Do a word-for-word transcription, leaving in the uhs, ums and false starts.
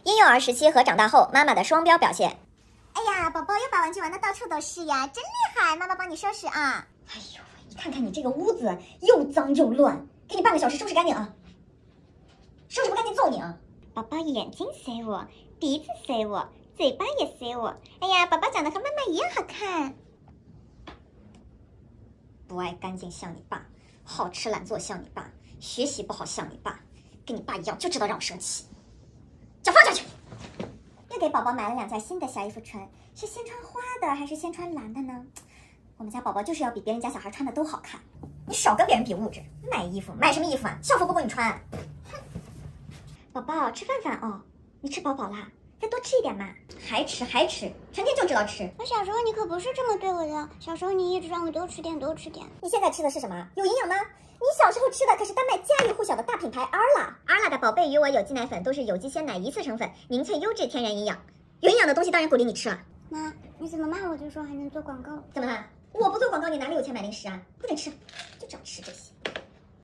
婴幼儿时期和长大后妈妈的双标表现。 哎呀，宝宝又把玩具玩的到处都是呀，真厉害！妈妈帮你收拾啊。 哎呦，你看看你这个屋子又脏又乱，给你半个小时收拾干净啊！收拾不干净揍你啊！ 宝宝眼睛随我，鼻子随我，嘴巴也随我。哎呀，宝宝长得和妈妈一样好看。 不爱干净像你爸，好吃懒做像你爸，学习不好像你爸，跟你爸一样就知道让我生气。叫放下去！ 又给宝宝买了两件新的小衣服穿，是先穿花的还是先穿蓝的呢？我们家宝宝就是要比别人家小孩穿的都好看。 你少跟别人比物质，买衣服买什么衣服啊？校服不够你穿。 哼！宝宝吃饭饭哦，你吃饱饱啦，再多吃一点嘛。 还吃还吃，成天就知道吃。 我小时候你可不是这么对我的，小时候你一直让我多吃点多吃点。 你现在吃的是什么？有营养吗？你小时候吃的可是丹麦家喻户晓的大品牌 Arla。Arla 的宝贝鱼我有机奶粉都是有机鲜奶一次成粉，凝萃优质天然营养。有营养的东西当然鼓励你吃了。 妈，你怎么骂我就说还能做广告？ 怎么了？我不做广告，你哪里有钱买零食啊？快点吃，就知道吃这些。